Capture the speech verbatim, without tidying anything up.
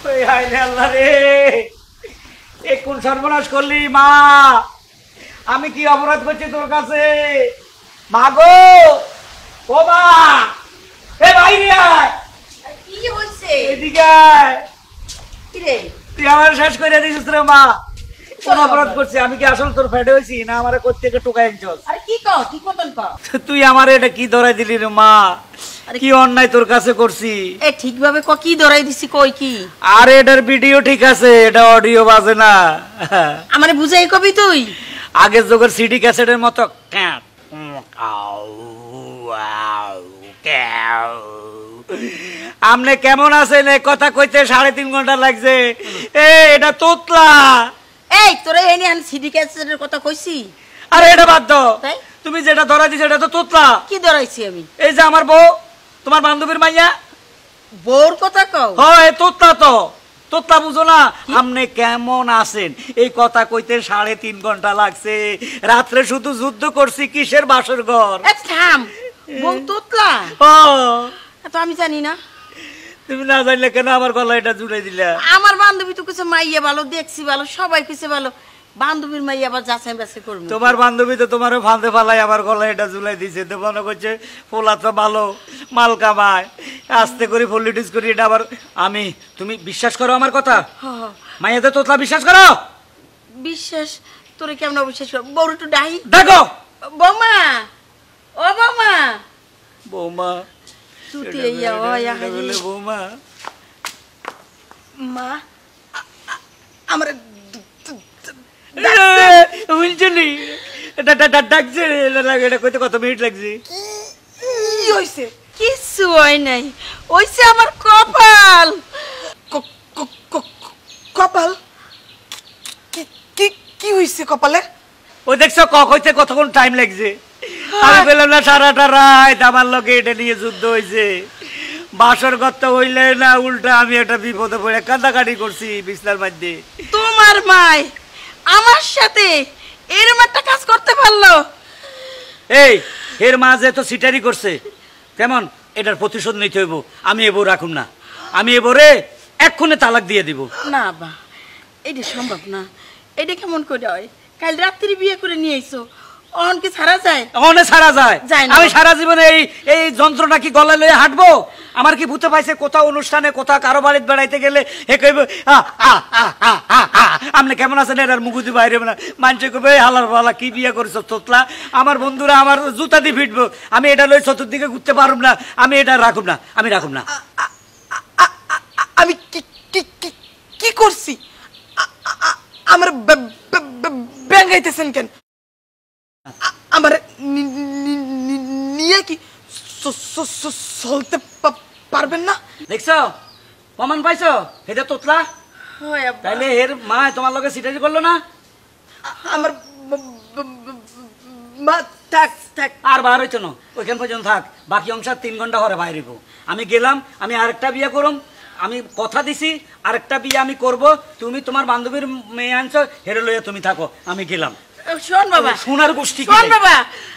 ওই হায় রে আল্লাহ রে, এ কোন সর্বনাশ করলি মা? আমি কি অপরাধ করছি তোর কাছে? মা গো, ও মা, এ বাইরে আয়। কি হইছে? এদিকে আয়। কি রে? তুই আমার শেষ করে দিছিস রে মা। কোন অপরাধ করছি? আমি কি আসল তোর ফেটে হইছি না আমারে কোথা থেকে টোকাই আনছস? আরে কি কও, ঠিক মতন কও। তুই আমারে এটা কি ধরাই দিলি রে মা? কি অন্যায় তোর কাছে করছি? এ ঠিকভাবে ক কি ধরাই দিছি কই কি? আরে এটার ভিডিও ঠিক আছে, এটা অডিও বাজে না। আমারে বুঝাই কবি তুই? আগের যুগের সিডি ক্যাসেটের মতো আমনে কেমন আছেন এই কথা কইতে সাড়ে তিন ঘন্টা লাগছে। এ এটা তোতলা। এই তোরে এনে আন সিডি ক্যাসেটের কথা কইছি। আরে এটা বাদ দাও, তাই তুমি যেটা ধরা দিছো এটা তো তোতলা। কি ধরাইছি আমি? এই যে আমার বউ, তোমার বান্ধবীর মাইয়া। বউর কথা কও? হয় তোতলা তো, তোতলা বুঝো না? আমনে কেমন আছেন এই কথা কইতে সাড়ে তিন ঘন্টা লাগছে। রাত্রে শুধু যুদ্ধ করছি কিসের বাসর ঘর। এ থাম, বউ তোতলা? ও তো আমি জানি না। তুমি না জানলে কেন আমার গলা এটা জুড়ে দিলা? আমার বান্ধবী তো কিছু মাইয়া ভালো, দেখছি ভালো, সবাই কিছু ভালো, বান্ধবীর মাইয়া আবার যাচাই বাছাই করবো। তোমার বান্ধবী তো তোমারও ফাঁদে ফালাই আমার গলা এটা ঝুলাই দিছে। তো মনে করছে ফোলা তো ভালো মাল কামায়, আস্তে করে পলিটিক্স করি এটা আবার আমি। তুমি বিশ্বাস করো আমার কথা? মাইয়াতে তোতলা বিশ্বাস করো? বিশ্বাস তোরে কেমন অবিশ্বাস করো? বউর একটু ডাই দেখো। বৌমা, ও বৌমা, বৌমা তুই ইয়া ও ইয়া বলে বৌমা। মা আমার বুঝলি ডাকছে, এটা কইতে কত মিনিট লাগছে? কি হইছে? কিছু হয় নাই, হইছে আমার কপাল। কপাল? কি কি হইছে কপালে? ও দেখছো ক কইতে কতক্ষণ টাইম লাগছে? আমি বললাম না সারাটা রাত আমার লগে এটা নিয়ে যুদ্ধ হয়েছে। বাসর গর্ত হইলে না উল্টা আমি একটা বিপদে পড়ে কান্দাকাটি করছি বিছনার মধ্যে। তোমার মাই আমার সাথে এরকম একটা কাজ করতে পারলো? এই এর মা যে তো সিটারি করছে, কেমন এটার প্রতিশোধ নিতে হইব। আমি এবো রাখুম না, আমি এবরে এক্ষুনি তালাক দিয়ে দিব। না বা, এটা সম্ভব না। এটা কেমন করে হয়? কাল রাত্রি বিয়ে করে নিয়ে আইছো, অনকে ছাড়া যায়? অনে ছাড়া যায়? যায় না। আমি সারা জীবনে এই এই যন্ত্রটা কি গলায় লয়ে হাঁটবো? আমার কি ভূতে পাইছে কোথাও অনুষ্ঠানে কোথাও কারো বাড়িতে বেড়াইতে গেলে হে কইব আপনি কেমন আছেন এর মুগুদি বাইরে না মানুষে কইবে হালার বালা কি বিয়ে করেছ তোতলা। আমার বন্ধুরা আমার জুতা দিয়ে ফিটবো। আমি এটা লই চতুর্দিকে ঘুরতে পারুম না, আমি এটা রাখুম না, আমি রাখুম না। আমি কি কি কি করছি? আমার ব্যাঙ্গাইতেছেন কেন? আমার নিয়ে কি চলতে পারবেন না? দেখছো প্রমাণ পাইছো এটা তোতলা? তাইলে এর মা তোমার লগে সিটারি করলো না? আমার মা থাক থাক আর বার হইতো না, ওইখান পর্যন্ত থাক। বাকি অংশ তিন ঘন্টা হরে বাইরে। আমি গেলাম, আমি আরেকটা বিয়ে করুম। আমি কথা দিছি আরেকটা বিয়ে আমি করব। তুমি তোমার বান্ধবীর মেয়ে আনছো, হেরে লইয়া তুমি থাকো, আমি গেলাম। শোন বাবা, সোনার গোষ্ঠী শোন বাবা,